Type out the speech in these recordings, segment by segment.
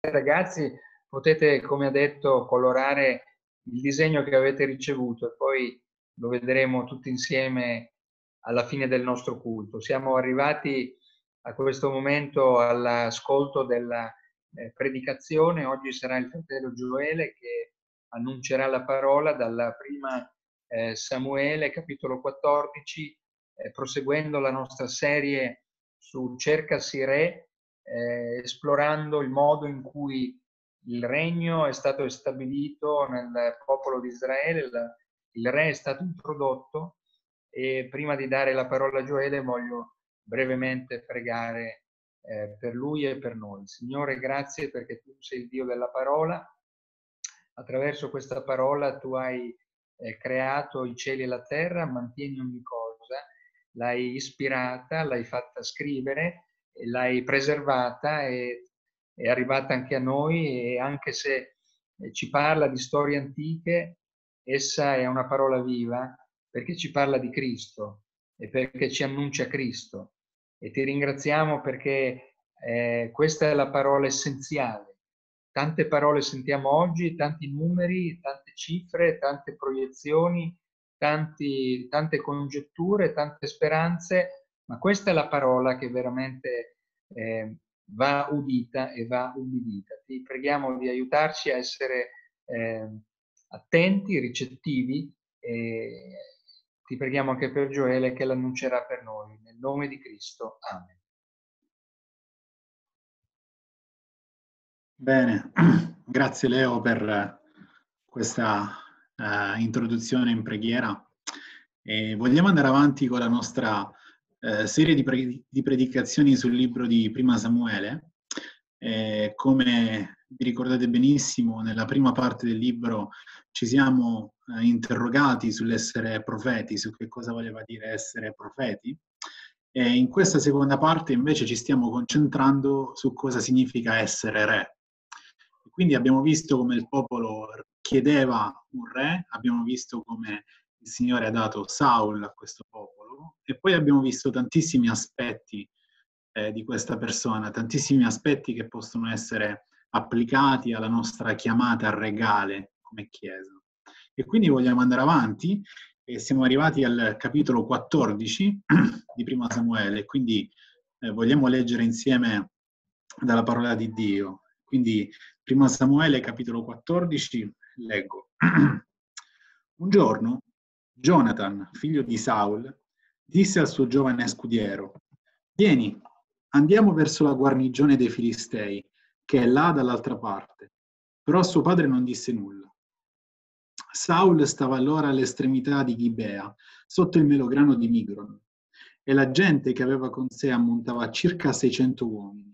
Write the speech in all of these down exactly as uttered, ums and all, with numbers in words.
ragazzi, potete, come ha detto, colorare il disegno che avete ricevuto e poi lo vedremo tutti insieme alla fine del nostro culto. Siamo arrivati a questo momento all'ascolto della eh, predicazione. Oggi sarà il fratello Gioele che annuncerà la parola dalla prima eh, Samuele, capitolo quattordici, eh, proseguendo la nostra serie su Cercasi Re, eh, esplorando il modo in cui il regno è stato stabilito nel popolo di Israele, la, il re è stato introdotto. E prima di dare la parola a Gioele voglio brevemente pregare eh, per lui e per noi. Signore, grazie perché tu sei il Dio della parola. Attraverso questa parola tu hai eh, creato i cieli e la terra, mantieni ogni cosa, l'hai ispirata, l'hai fatta scrivere, l'hai preservata e è arrivata anche a noi, e anche se ci parla di storie antiche, essa è una parola viva perché ci parla di Cristo e perché ci annuncia Cristo. E ti ringraziamo perché eh, questa è la parola essenziale. Tante parole sentiamo oggi, tanti numeri, tante cifre, tante proiezioni, tanti, tante congetture, tante speranze, ma questa è la parola che veramente eh, va udita e va ubbidita. Ti preghiamo di aiutarci a essere eh, attenti, ricettivi, e ti preghiamo anche per Gioele che l'annuncerà per noi. Nel nome di Cristo. Amen. Bene, grazie Leo per questa uh, introduzione in preghiera. E vogliamo andare avanti con la nostra uh, serie di, pre di predicazioni sul libro di Prima Samuele. E come vi ricordate benissimo, nella prima parte del libro ci siamo uh, interrogati sull'essere profeti, su che cosa voleva dire essere profeti. E in questa seconda parte invece ci stiamo concentrando su cosa significa essere re. Quindi abbiamo visto come il popolo chiedeva un re, abbiamo visto come il Signore ha dato Saul a questo popolo, e poi abbiamo visto tantissimi aspetti eh, di questa persona, tantissimi aspetti che possono essere applicati alla nostra chiamata regale come Chiesa. E quindi vogliamo andare avanti e siamo arrivati al capitolo quattordici di Prima Samuele, quindi eh, vogliamo leggere insieme dalla parola di Dio. Quindi Prima Samuele, capitolo quattordici, leggo. Un giorno Jonathan, figlio di Saul, disse al suo giovane scudiero: «Vieni, andiamo verso la guarnigione dei Filistei, che è là dall'altra parte». Però suo padre non disse nulla. Saul stava allora all'estremità di Gibea, sotto il melograno di Migron, e la gente che aveva con sé ammontava a circa seicento uomini.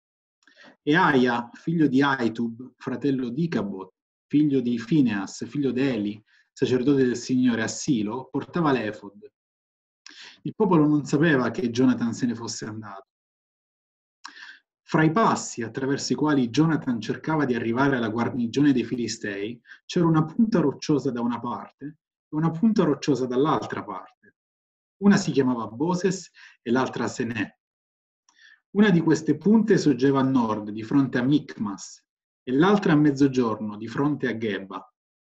E Aia, figlio di Aitub, fratello di Icabod, figlio di Fineas, figlio di Eli, sacerdote del Signore a Silo, portava l'efod. Il popolo non sapeva che Jonathan se ne fosse andato. Fra i passi attraverso i quali Jonathan cercava di arrivare alla guarnigione dei Filistei, c'era una punta rocciosa da una parte e una punta rocciosa dall'altra parte. Una si chiamava Boses e l'altra Senè. Una di queste punte sorgeva a nord, di fronte a Micmas, e l'altra a mezzogiorno, di fronte a Geba.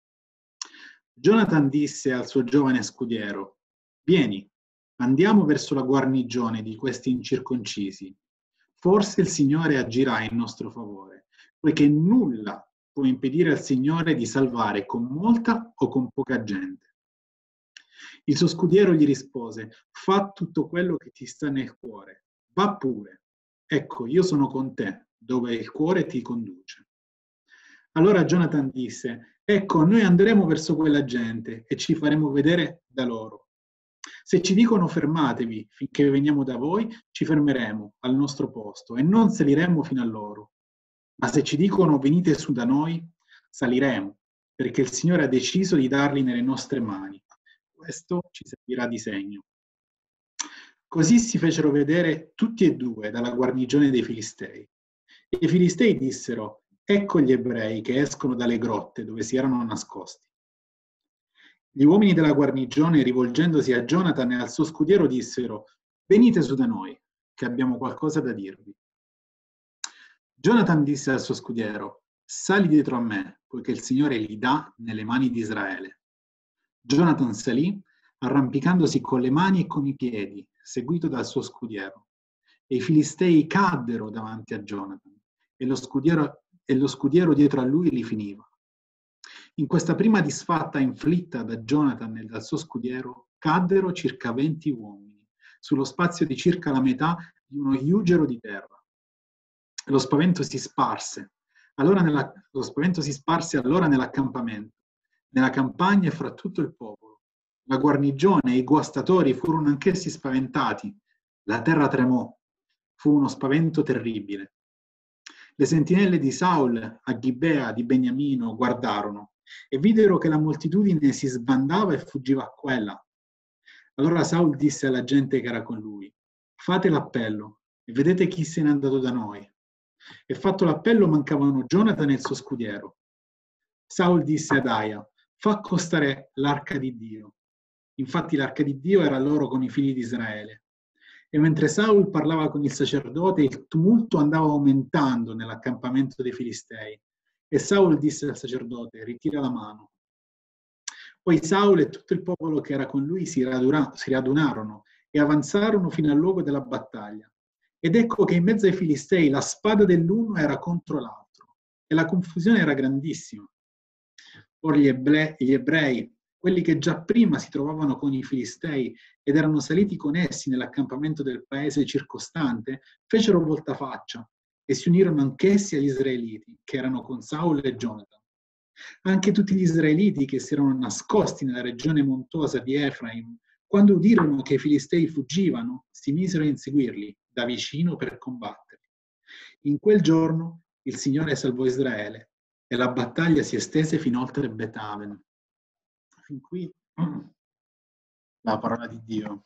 Jonathan disse al suo giovane scudiero: «Vieni, andiamo verso la guarnigione di questi incirconcisi. Forse il Signore agirà in nostro favore, poiché nulla può impedire al Signore di salvare con molta o con poca gente». Il suo scudiero gli rispose: «Fa tutto quello che ti sta nel cuore, va pure. Ecco, io sono con te, dove il cuore ti conduce». Allora Jonathan disse: «Ecco, noi andremo verso quella gente e ci faremo vedere da loro. Se ci dicono fermatevi finché veniamo da voi, ci fermeremo al nostro posto e non saliremo fino a loro. Ma se ci dicono venite su da noi, saliremo, perché il Signore ha deciso di darli nelle nostre mani. Questo ci servirà di segno». Così si fecero vedere tutti e due dalla guarnigione dei Filistei. E i Filistei dissero: «Ecco gli ebrei che escono dalle grotte dove si erano nascosti». Gli uomini della guarnigione, rivolgendosi a Jonathan e al suo scudiero, dissero: «Venite su da noi, che abbiamo qualcosa da dirvi». Jonathan disse al suo scudiero: sali dietro a me, poiché il Signore li dà nelle mani di Israele. Jonathan salì, arrampicandosi con le mani e con i piedi, seguito dal suo scudiero. E i filistei caddero davanti a Jonathan, e lo scudiero, e lo scudiero dietro a lui li finiva. In questa prima disfatta inflitta da Jonathan e dal suo scudiero, caddero circa venti uomini, sullo spazio di circa la metà di uno iugero di terra. Lo spavento si sparse. Allora nella, lo spavento si sparse allora nell'accampamento, nella campagna e fra tutto il popolo. La guarnigione e i guastatori furono anch'essi spaventati. La terra tremò. Fu uno spavento terribile. Le sentinelle di Saul a Gibea di Beniamino guardarono e videro che la moltitudine si sbandava e fuggiva qua e là. Allora Saul disse alla gente che era con lui: fate l'appello e vedete chi se n'è andato da noi. E fatto l'appello mancavano Jonathan e il suo scudiero. Saul disse ad Aia: fa accostare l'arca di Dio. Infatti l'arca di Dio era loro con i figli di Israele. E mentre Saul parlava con il sacerdote, il tumulto andava aumentando nell'accampamento dei Filistei. E Saul disse al sacerdote: ritira la mano. Poi Saul e tutto il popolo che era con lui si, radura, si radunarono e avanzarono fino al luogo della battaglia. Ed ecco che in mezzo ai Filistei la spada dell'uno era contro l'altro e la confusione era grandissima. Or gli, eble, gli ebrei, quelli che già prima si trovavano con i Filistei ed erano saliti con essi nell'accampamento del paese circostante, fecero voltafaccia e si unirono anch'essi agli israeliti, che erano con Saul e Jonathan. Anche tutti gli israeliti che si erano nascosti nella regione montuosa di Efraim, quando udirono che i Filistei fuggivano, si misero a inseguirli da vicino per combatterli. In quel giorno il Signore salvò Israele e la battaglia si estese fin oltre Betaven. Fin qui la parola di Dio.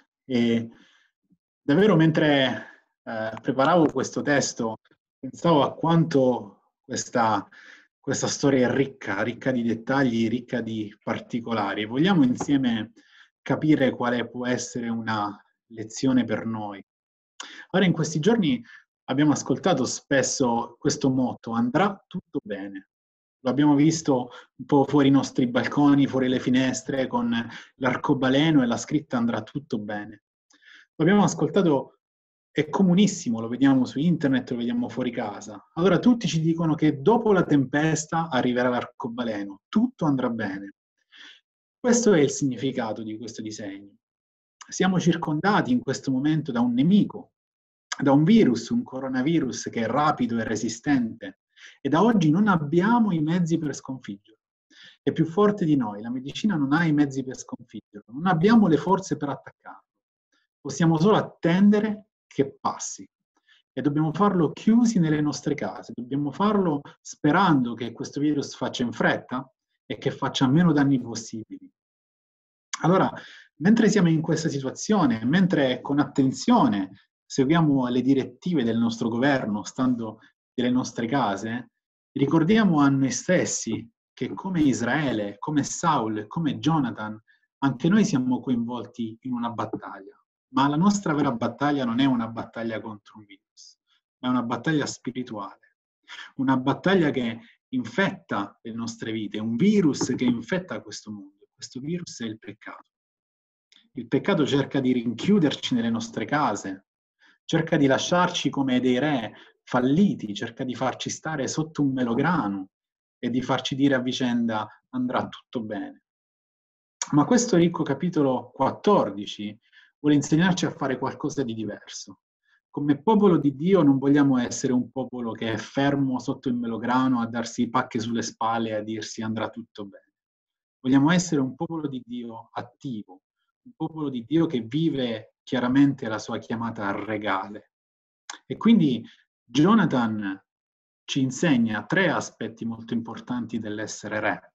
E davvero mentre eh, preparavo questo testo pensavo a quanto questa, questa storia è ricca, ricca di dettagli, ricca di particolari. Vogliamo insieme capire quale può essere una lezione per noi. Ora, in questi giorni abbiamo ascoltato spesso questo motto: andrà tutto bene. Lo abbiamo visto un po' fuori i nostri balconi, fuori le finestre, con l'arcobaleno e la scritta andrà tutto bene. Lo abbiamo ascoltato, è comunissimo, lo vediamo su internet, lo vediamo fuori casa. Allora tutti ci dicono che dopo la tempesta arriverà l'arcobaleno, tutto andrà bene. Questo è il significato di questo disegno. Siamo circondati in questo momento da un nemico, da un virus, un coronavirus che è rapido e resistente, e da oggi non abbiamo i mezzi per sconfiggerlo. È più forte di noi, la medicina non ha i mezzi per sconfiggerlo, non abbiamo le forze per attaccarlo. Possiamo solo attendere che passi. E dobbiamo farlo chiusi nelle nostre case, dobbiamo farlo sperando che questo virus faccia in fretta e che faccia meno danni possibili. Allora, mentre siamo in questa situazione, mentre con attenzione seguiamo le direttive del nostro governo, stando nelle nostre case, ricordiamo a noi stessi che come Israele, come Saul, come Jonathan, anche noi siamo coinvolti in una battaglia. Ma la nostra vera battaglia non è una battaglia contro un virus, ma è una battaglia spirituale. Una battaglia che infetta le nostre vite, un virus che infetta questo mondo. Questo virus è il peccato. Il peccato cerca di rinchiuderci nelle nostre case, cerca di lasciarci come dei re falliti, cerca di farci stare sotto un melograno e di farci dire a vicenda andrà tutto bene. Ma questo ricco capitolo quattordici vuole insegnarci a fare qualcosa di diverso. Come popolo di Dio non vogliamo essere un popolo che è fermo sotto il melograno a darsi pacche sulle spalle e a dirsi andrà tutto bene. Vogliamo essere un popolo di Dio attivo, un popolo di Dio che vive chiaramente la sua chiamata regale. E quindi Jonathan ci insegna tre aspetti molto importanti dell'essere re.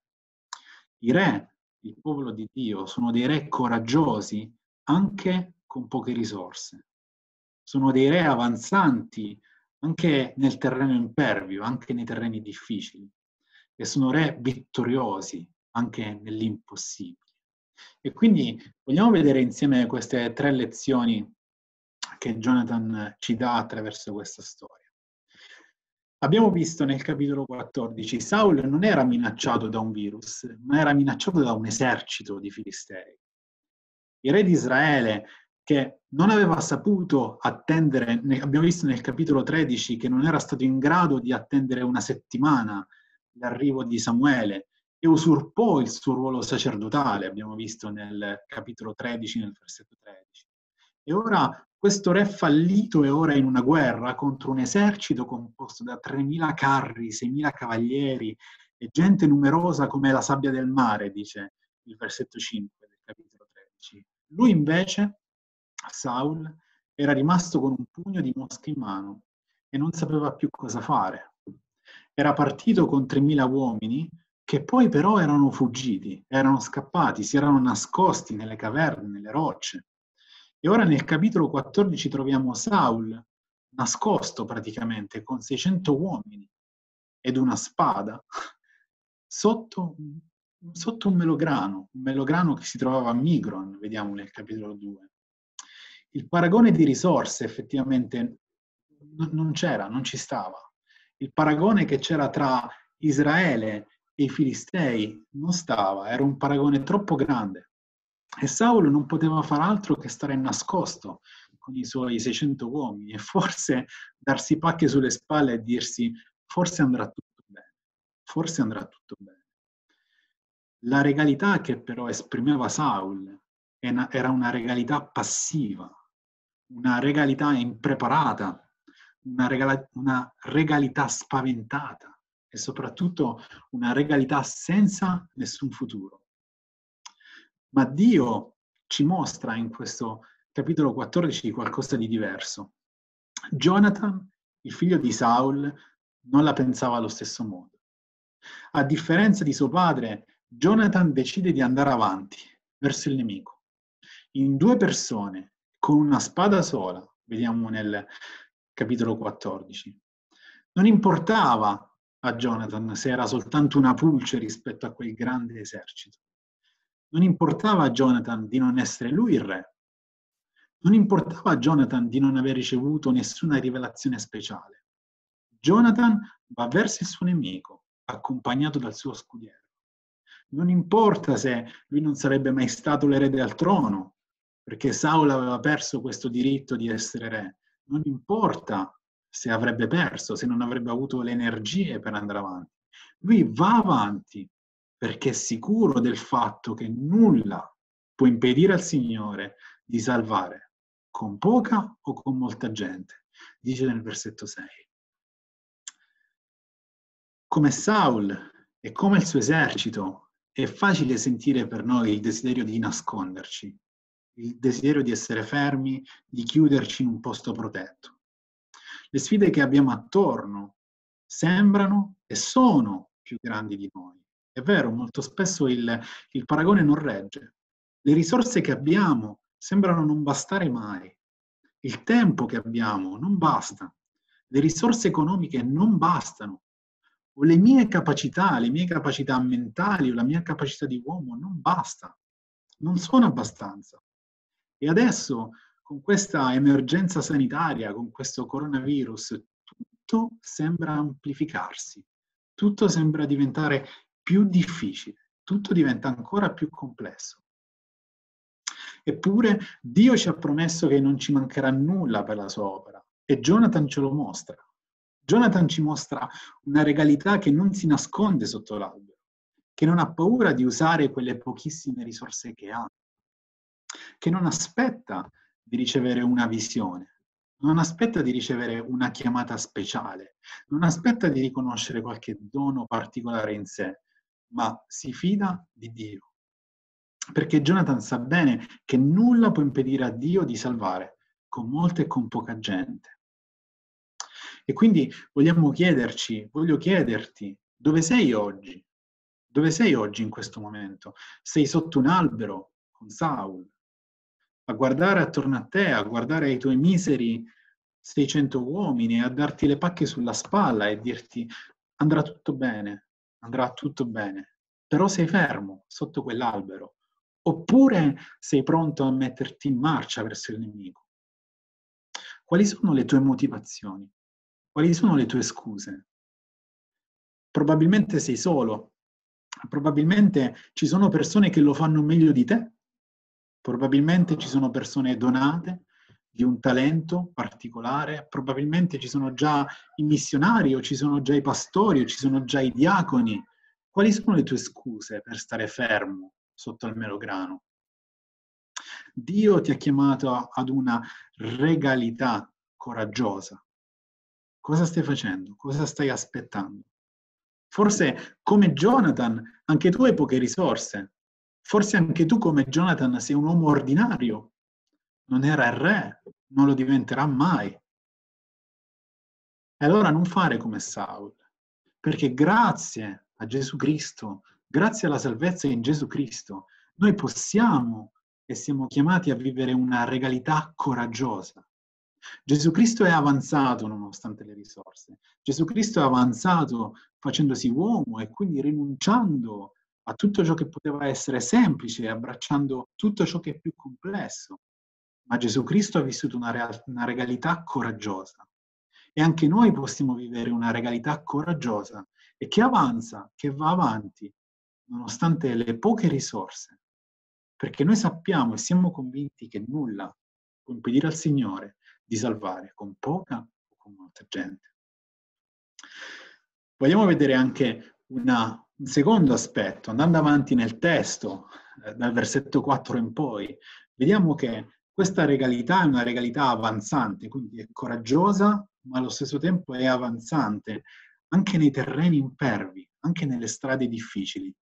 I re, il popolo di Dio, sono dei re coraggiosi anche con poche risorse. Sono dei re avanzanti anche nel terreno impervio, anche nei terreni difficili. E sono re vittoriosi anche nell'impossibile. E quindi vogliamo vedere insieme queste tre lezioni che Jonathan ci dà attraverso questa storia. Abbiamo visto nel capitolo quattordici, Saul non era minacciato da un virus, ma era minacciato da un esercito di Filistei. Il re di Israele, che non aveva saputo attendere, abbiamo visto nel capitolo tredici che non era stato in grado di attendere una settimana l'arrivo di Samuele e usurpò il suo ruolo sacerdotale, abbiamo visto nel capitolo tredici, nel versetto tredici. E ora questo re fallito è ora in una guerra contro un esercito composto da tremila carri, seimila cavalieri e gente numerosa come la sabbia del mare, dice il versetto cinque del capitolo tredici. Lui invece, Saul, era rimasto con un pugno di mosche in mano e non sapeva più cosa fare. Era partito con tremila uomini che poi però erano fuggiti, erano scappati, si erano nascosti nelle caverne, nelle rocce. E ora nel capitolo quattordici troviamo Saul nascosto praticamente con seicento uomini ed una spada sotto, sotto un melograno, un melograno che si trovava a Migron, vediamo nel capitolo due. Il paragone di risorse effettivamente non c'era, non ci stava. Il paragone che c'era tra Israele e i Filistei non stava, era un paragone troppo grande. E Saulo non poteva far altro che stare nascosto con i suoi seicento uomini e forse darsi pacche sulle spalle e dirsi forse andrà tutto bene, forse andrà tutto bene. La regalità che però esprimeva Saul era una regalità passiva, una regalità impreparata, una, regala- una regalità spaventata e soprattutto una regalità senza nessun futuro. Ma Dio ci mostra in questo capitolo quattordici qualcosa di diverso. Jonathan, il figlio di Saul, non la pensava allo stesso modo. A differenza di suo padre, Jonathan decide di andare avanti verso il nemico. In due persone, con una spada sola, vediamo nel capitolo quattordici. Non importava a Jonathan se era soltanto una pulce rispetto a quel grande esercito. Non importava a Jonathan di non essere lui il re. Non importava a Jonathan di non aver ricevuto nessuna rivelazione speciale. Jonathan va verso il suo nemico, accompagnato dal suo scudiero. Non importa se lui non sarebbe mai stato l'erede al trono, perché Saul aveva perso questo diritto di essere re. Non importa se avrebbe perso, se non avrebbe avuto le energie per andare avanti. Lui va avanti perché è sicuro del fatto che nulla può impedire al Signore di salvare, con poca o con molta gente, dice nel versetto sei. Come Saul e come il suo esercito, è facile sentire per noi il desiderio di nasconderci, il desiderio di essere fermi, di chiuderci in un posto protetto. Le sfide che abbiamo attorno sembrano e sono più grandi di noi. È vero, molto spesso il, il paragone non regge. Le risorse che abbiamo sembrano non bastare mai. Il tempo che abbiamo non basta. Le risorse economiche non bastano. O le mie capacità, le mie capacità mentali o la mia capacità di uomo non basta. Non sono abbastanza. E adesso, con questa emergenza sanitaria, con questo coronavirus, tutto sembra amplificarsi, tutto sembra diventare più difficile, tutto diventa ancora più complesso. Eppure Dio ci ha promesso che non ci mancherà nulla per la sua opera e Jonathan ce lo mostra. Jonathan ci mostra una regalità che non si nasconde sotto l'albero, che non ha paura di usare quelle pochissime risorse che ha, che non aspetta di ricevere una visione, non aspetta di ricevere una chiamata speciale, non aspetta di riconoscere qualche dono particolare in sé, ma si fida di Dio. Perché Jonathan sa bene che nulla può impedire a Dio di salvare, con molta e con poca gente. E quindi vogliamo chiederci, voglio chiederti, dove sei oggi? Dove sei oggi in questo momento? Sei sotto un albero con Saul, a guardare attorno a te, a guardare ai tuoi miseri seicento uomini, a darti le pacche sulla spalla e dirti andrà tutto bene, andrà tutto bene, però sei fermo sotto quell'albero, oppure sei pronto a metterti in marcia verso il nemico. Quali sono le tue motivazioni? Quali sono le tue scuse? probabilmente sei solo, probabilmente ci sono persone che lo fanno meglio di te, probabilmente ci sono persone donate di un talento particolare, probabilmente ci sono già i missionari o ci sono già i pastori o ci sono già i diaconi. Quali sono le tue scuse per stare fermo sotto al melograno? Dio ti ha chiamato ad una regalità coraggiosa. Cosa stai facendo? Cosa stai aspettando? Forse come Jonathan, anche tu hai poche risorse. Forse anche tu come Jonathan sei un uomo ordinario. Non era il re, non lo diventerà mai. E allora non fare come Saul, perché grazie a Gesù Cristo, grazie alla salvezza in Gesù Cristo, noi possiamo e siamo chiamati a vivere una regalità coraggiosa. Gesù Cristo è avanzato nonostante le risorse. Gesù Cristo è avanzato facendosi uomo e quindi rinunciando a tutto ciò che poteva essere semplice e abbracciando tutto ciò che è più complesso. Ma Gesù Cristo ha vissuto una, real- una regalità coraggiosa. E anche noi possiamo vivere una regalità coraggiosa e che avanza, che va avanti, nonostante le poche risorse. Perché noi sappiamo e siamo convinti che nulla può impedire al Signore di salvare con poca o con molta gente. Vogliamo vedere anche una, un secondo aspetto, andando avanti nel testo, eh, dal versetto quattro in poi, vediamo che questa regalità è una regalità avanzante, quindi è coraggiosa, ma allo stesso tempo è avanzante, anche nei terreni impervi, anche nelle strade difficili.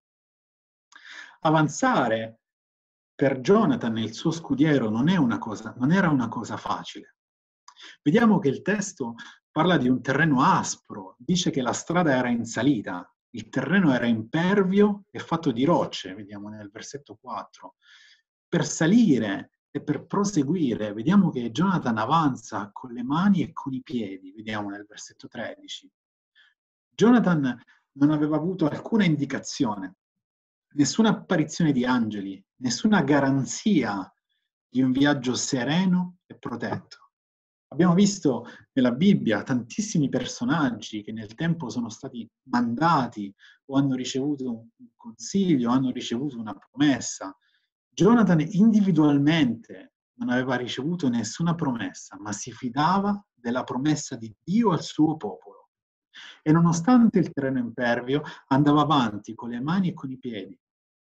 Avanzare per Jonathan e il suo scudiero non, è una cosa, non era una cosa facile. Vediamo che il testo parla di un terreno aspro, dice che la strada era in salita, il terreno era impervio e fatto di rocce, vediamo nel versetto quattro. Per salire e per proseguire, vediamo che Jonathan avanza con le mani e con i piedi, vediamo nel versetto tredici. Jonathan non aveva avuto alcuna indicazione, nessuna apparizione di angeli, nessuna garanzia di un viaggio sereno e protetto. Abbiamo visto nella Bibbia tantissimi personaggi che nel tempo sono stati mandati o hanno ricevuto un consiglio, hanno ricevuto una promessa. Jonathan individualmente non aveva ricevuto nessuna promessa, ma si fidava della promessa di Dio al suo popolo. E nonostante il terreno impervio, andava avanti con le mani e con i piedi.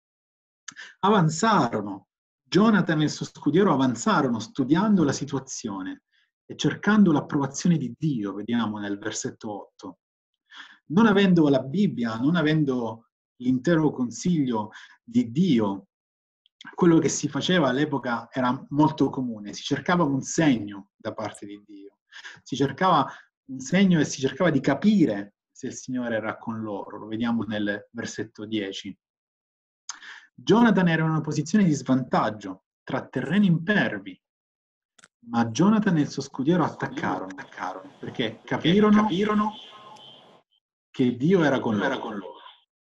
Avanzarono. Jonathan e il suo scudiero avanzarono studiando la situazione e cercando l'approvazione di Dio, vediamo nel versetto otto. Non avendo la Bibbia, non avendo l'intero consiglio di Dio, quello che si faceva all'epoca era molto comune, si cercava un segno da parte di Dio, si cercava un segno e si cercava di capire se il Signore era con loro, lo vediamo nel versetto dieci. Jonathan era in una posizione di svantaggio tra terreni impervi, ma Jonathan e il suo scudiero attaccarono, attaccarono perché capirono, capirono che Dio era con, era con loro.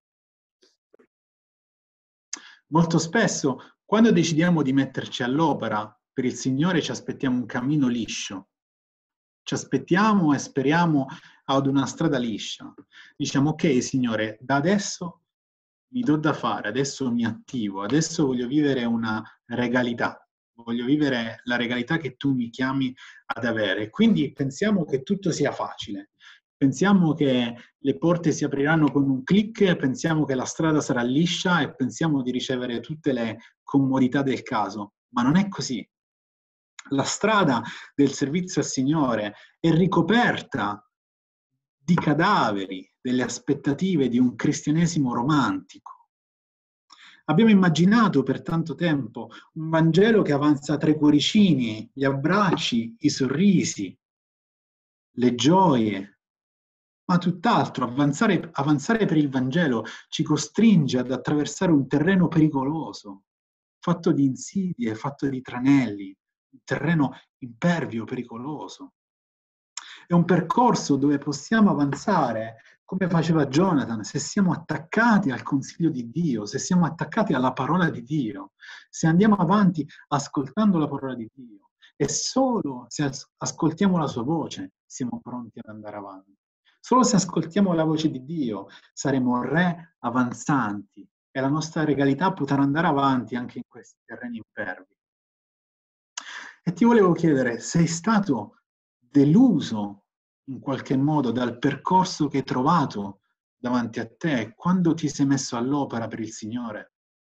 Molto spesso, quando decidiamo di metterci all'opera per il Signore, ci aspettiamo un cammino liscio. Ci aspettiamo e speriamo ad una strada liscia. Diciamo, ok, Signore, da adesso mi do da fare, adesso mi attivo, adesso voglio vivere una regalità. Voglio vivere la regalità che tu mi chiami ad avere. Quindi pensiamo che tutto sia facile. Pensiamo che le porte si apriranno con un click, pensiamo che la strada sarà liscia e pensiamo di ricevere tutte le comodità del caso. Ma non è così. La strada del servizio al Signore è ricoperta di cadaveri, delle aspettative di un cristianesimo romantico. Abbiamo immaginato per tanto tempo un Vangelo che avanza tra i cuoricini, gli abbracci, i sorrisi, le gioie, ma tutt'altro. Avanzare, avanzare per il Vangelo ci costringe ad attraversare un terreno pericoloso, fatto di insidie, fatto di tranelli, un terreno impervio, pericoloso. È un percorso dove possiamo avanzare come faceva Jonathan, se siamo attaccati al consiglio di Dio, se siamo attaccati alla parola di Dio, se andiamo avanti ascoltando la parola di Dio e solo se ascoltiamo la sua voce siamo pronti ad andare avanti. Solo se ascoltiamo la voce di Dio saremo re avanzanti e la nostra regalità potrà andare avanti anche in questi terreni impervi. E ti volevo chiedere, sei stato deluso in qualche modo dal percorso che hai trovato davanti a te quando ti sei messo all'opera per il Signore?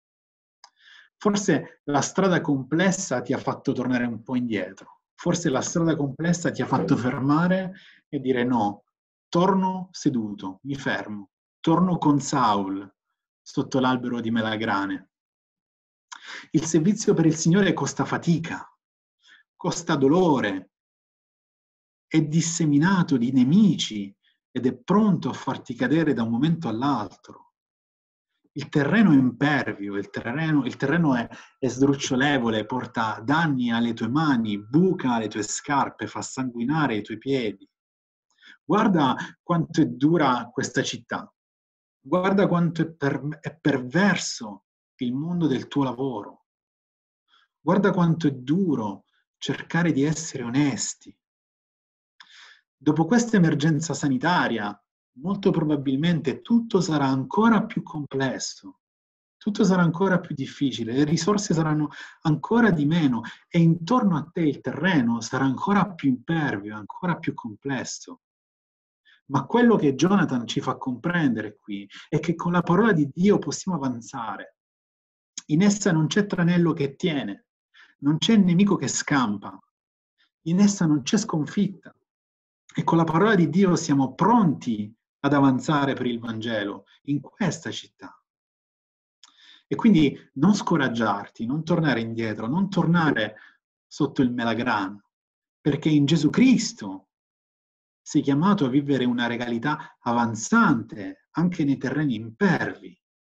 Forse la strada complessa ti ha fatto tornare un po' indietro. Forse la strada complessa ti ha fatto fermare e dire no, torno seduto, mi fermo, torno con Saul sotto l'albero di melagrane. Il servizio per il Signore costa fatica, costa dolore, è disseminato di nemici ed è pronto a farti cadere da un momento all'altro. Il terreno è impervio, il terreno, il terreno è, è sdrucciolevole, porta danni alle tue mani, buca le tue scarpe, fa sanguinare i tuoi piedi. Guarda quanto è dura questa città, guarda quanto è, per, è perverso il mondo del tuo lavoro, guarda quanto è duro cercare di essere onesti. Dopo questa emergenza sanitaria, molto probabilmente tutto sarà ancora più complesso, tutto sarà ancora più difficile, le risorse saranno ancora di meno e intorno a te il terreno sarà ancora più impervio, ancora più complesso. Ma quello che Jonathan ci fa comprendere qui è che con la parola di Dio possiamo avanzare. In essa non c'è tranello che tiene, non c'è nemico che scampa, in essa non c'è sconfitta. E con la parola di Dio siamo pronti ad avanzare per il Vangelo in questa città. E quindi non scoraggiarti, non tornare indietro, non tornare sotto il melagrano, perché in Gesù Cristo sei chiamato a vivere una regalità avanzante anche nei terreni impervi.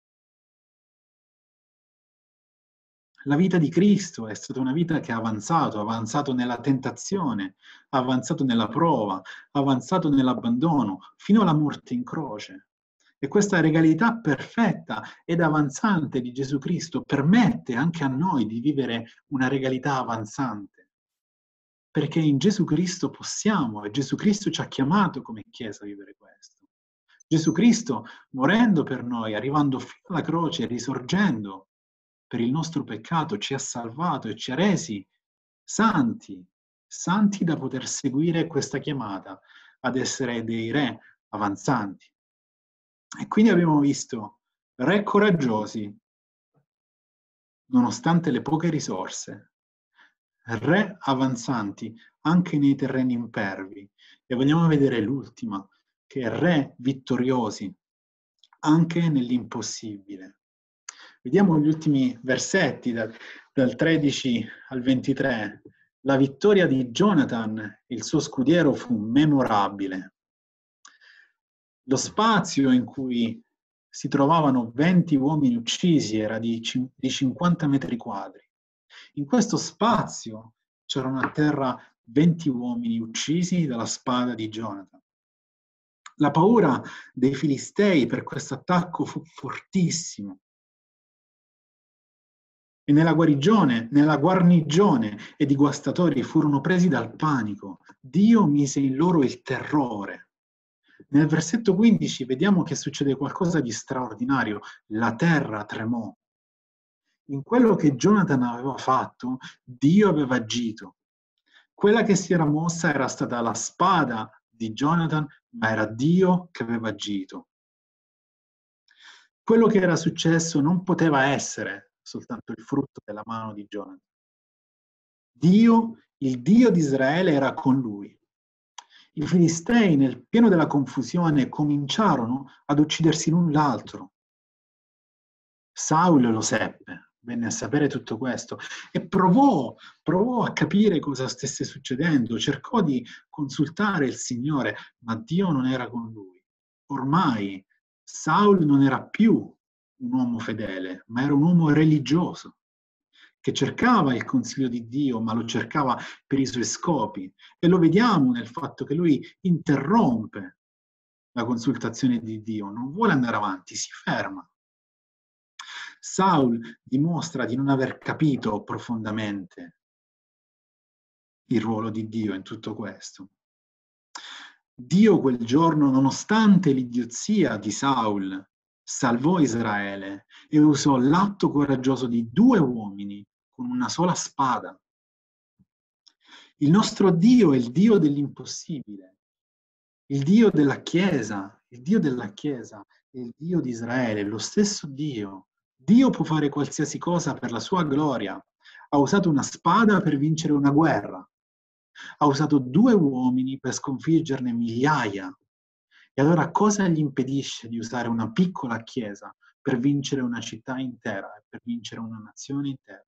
La vita di Cristo è stata una vita che ha avanzato, ha avanzato nella tentazione, ha avanzato nella prova, ha avanzato nell'abbandono, fino alla morte in croce. E questa regalità perfetta ed avanzante di Gesù Cristo permette anche a noi di vivere una regalità avanzante. Perché in Gesù Cristo possiamo, e Gesù Cristo ci ha chiamato come Chiesa a vivere questo. Gesù Cristo, morendo per noi, arrivando fino alla croce, risorgendo per il nostro peccato, ci ha salvato e ci ha resi santi, santi da poter seguire questa chiamata ad essere dei re avanzanti. E quindi abbiamo visto re coraggiosi, nonostante le poche risorse, re avanzanti anche nei terreni impervi, e vogliamo vedere l'ultima, che è re vittoriosi anche nell'impossibile. Vediamo gli ultimi versetti dal, dal tredici al ventitré. La vittoria di Jonathan, il suo scudiero, fu memorabile. Lo spazio in cui si trovavano venti uomini uccisi era di, di cinquanta metri quadri. In questo spazio c'erano a terra venti uomini uccisi dalla spada di Jonathan. La paura dei Filistei per questo attacco fu fortissima. E nella guarigione, nella guarnigione ed i guastatori furono presi dal panico. Dio mise in loro il terrore. Nel versetto quindici vediamo che succede qualcosa di straordinario. La terra tremò. In quello che Jonathan aveva fatto, Dio aveva agito. Quella che si era mossa era stata la spada di Jonathan, ma era Dio che aveva agito. Quello che era successo non poteva essere soltanto il frutto della mano di Jonathan. Dio, il Dio di Israele, era con lui. I Filistei, nel pieno della confusione, cominciarono ad uccidersi l'un l'altro. Saul lo seppe, venne a sapere tutto questo e provò, provò a capire cosa stesse succedendo, cercò di consultare il Signore, ma Dio non era con lui. Ormai Saul non era più un uomo fedele, ma era un uomo religioso, che cercava il consiglio di Dio, ma lo cercava per i suoi scopi. E lo vediamo nel fatto che lui interrompe la consultazione di Dio, non vuole andare avanti, si ferma. Saul dimostra di non aver capito profondamente il ruolo di Dio in tutto questo. Dio quel giorno, nonostante l'idiozia di Saul, salvò Israele e usò l'atto coraggioso di due uomini con una sola spada. Il nostro Dio è il Dio dell'impossibile, il Dio della Chiesa, il Dio della Chiesa è il Dio di Israele, lo stesso Dio. Dio può fare qualsiasi cosa per la sua gloria. Ha usato una spada per vincere una guerra. Ha usato due uomini per sconfiggerne migliaia. E allora cosa gli impedisce di usare una piccola chiesa per vincere una città intera e per vincere una nazione intera?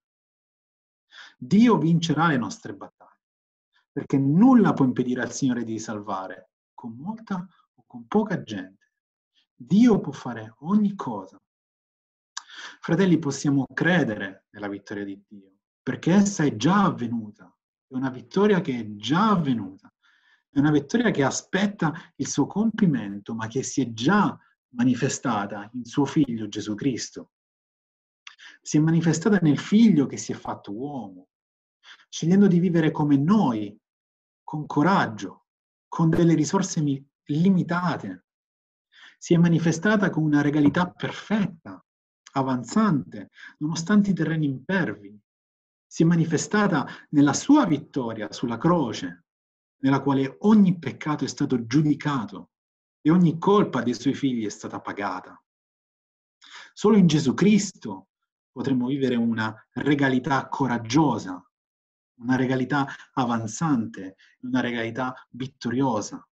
Dio vincerà le nostre battaglie, perché nulla può impedire al Signore di salvare, con molta o con poca gente. Dio può fare ogni cosa. Fratelli, possiamo credere nella vittoria di Dio, perché essa è già avvenuta. È una vittoria che è già avvenuta. È una vittoria che aspetta il suo compimento, ma che si è già manifestata in suo Figlio Gesù Cristo. Si è manifestata nel Figlio che si è fatto uomo, scegliendo di vivere come noi, con coraggio, con delle risorse limitate. Si è manifestata con una regalità perfetta, avanzante, nonostante i terreni impervi. Si è manifestata nella sua vittoria sulla croce, nella quale ogni peccato è stato giudicato e ogni colpa dei suoi figli è stata pagata. Solo in Gesù Cristo potremo vivere una regalità coraggiosa, una regalità avanzante, una regalità vittoriosa.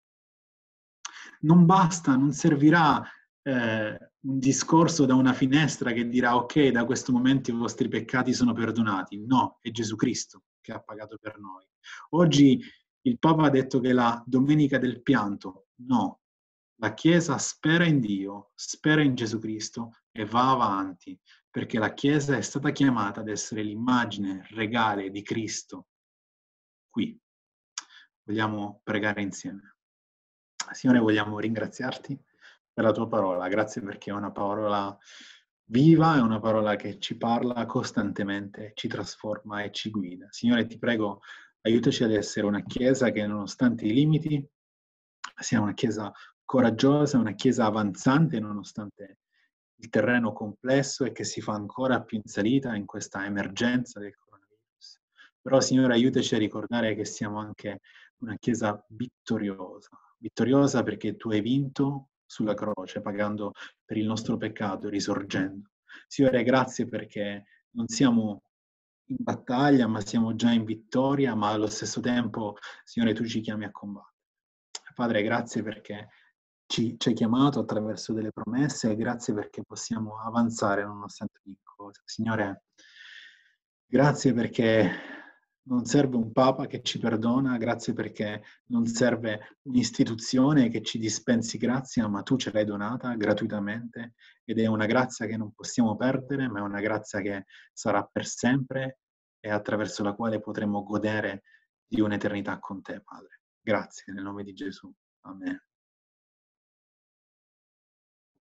Non basta, non servirà eh, un discorso da una finestra che dirà ok, da questo momento i vostri peccati sono perdonati. No, è Gesù Cristo che ha pagato per noi. Oggi il Papa ha detto che è la domenica del pianto. No, la Chiesa spera in Dio, spera in Gesù Cristo e va avanti, perché la Chiesa è stata chiamata ad essere l'immagine regale di Cristo qui. Vogliamo pregare insieme. Signore, vogliamo ringraziarti per la tua parola. Grazie perché è una parola viva, è una parola che ci parla costantemente, ci trasforma e ci guida. Signore, ti prego, aiutaci ad essere una Chiesa che nonostante i limiti sia una Chiesa coraggiosa, una Chiesa avanzante nonostante il terreno complesso e che si fa ancora più in salita in questa emergenza del coronavirus. Però, Signore, aiutaci a ricordare che siamo anche una Chiesa vittoriosa, vittoriosa perché tu hai vinto sulla croce, pagando per il nostro peccato, risorgendo. Signore, grazie perché non siamo in battaglia, ma siamo già in vittoria, ma allo stesso tempo, Signore, tu ci chiami a combattere. Padre, grazie perché ci, ci hai chiamato attraverso delle promesse e grazie perché possiamo avanzare nonostante ogni cosa. Signore, grazie perché non serve un Papa che ci perdona, grazie perché non serve un'istituzione che ci dispensi grazia, ma tu ce l'hai donata gratuitamente ed è una grazia che non possiamo perdere, ma è una grazia che sarà per sempre e attraverso la quale potremo godere di un'eternità con te, Padre. Grazie, nel nome di Gesù. Amen.